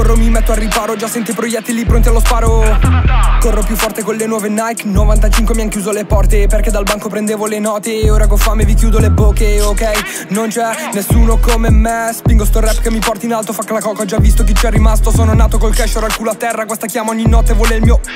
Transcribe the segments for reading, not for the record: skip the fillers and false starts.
corro, mi metto al riparo, già sento i proiettili pronti allo sparo. Corro più forte con le nuove Nike, 95 mi han chiuso le porte, perché dal banco prendevo le note e ora con fame vi chiudo le bocche, ok? Non c'è nessuno come me, spingo sto rap che mi porta in alto, fa la coca, ho già visto chi c'è rimasto. Sono nato col cash, ora il culo a terra, questa chiama ogni notte, vuole il mio.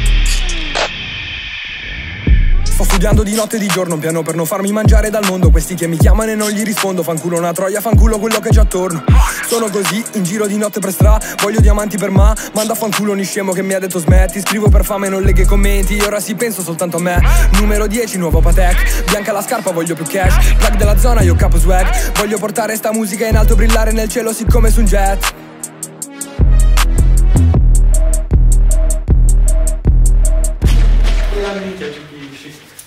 Sto studiando di notte e di giorno, un piano per non farmi mangiare dal mondo. Questi che mi chiamano e non gli rispondo, fanculo una troia, fanculo quello che c'è attorno. Sono così, in giro di notte per stra, voglio diamanti per ma, manda fanculo ogni scemo che mi ha detto smetti. Scrivo per fame e non leggo i commenti, ora si penso soltanto a me. Numero 10, nuovo Patek, bianca la scarpa, voglio più cash. Plug della zona, io capo swag, voglio portare sta musica in alto, brillare nel cielo siccome su un jet. La minchia ci capisci.